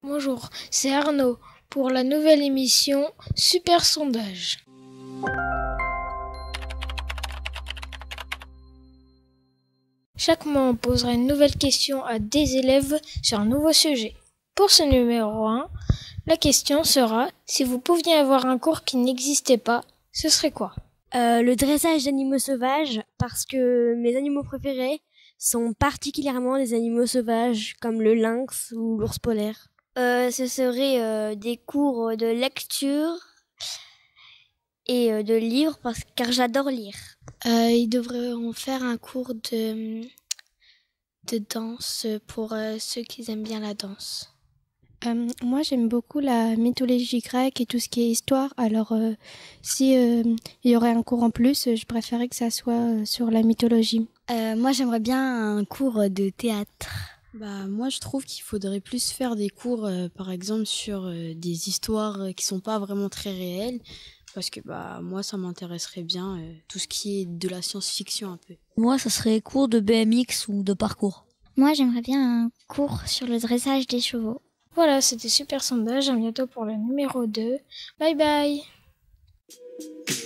Bonjour, c'est Arnaud pour la nouvelle émission Super Sondage. Chaque mois, on posera une nouvelle question à des élèves sur un nouveau sujet. Pour ce numéro 1, la question sera si vous pouviez avoir un cours qui n'existait pas, ce serait quoi ? Le dressage d'animaux sauvages, parce que mes animaux préférés sont particulièrement des animaux sauvages comme le lynx ou l'ours polaire. Ce serait des cours de lecture et de livres car j'adore lire. Ils devraient en faire un cours de danse pour ceux qui aiment bien la danse. Moi, j'aime beaucoup la mythologie grecque et tout ce qui est histoire. Alors, si il y aurait un cours en plus, je préférerais que ça soit sur la mythologie. Moi, j'aimerais bien un cours de théâtre. Moi, je trouve qu'il faudrait plus faire des cours, par exemple, sur des histoires qui sont pas vraiment très réelles. Parce que moi, ça m'intéresserait bien tout ce qui est de la science-fiction un peu. Moi, ça serait cours de BMX ou de parcours. Moi, j'aimerais bien un cours sur le dressage des chevaux. Voilà, c'était Super Sondage. À bientôt pour le numéro 2. Bye bye.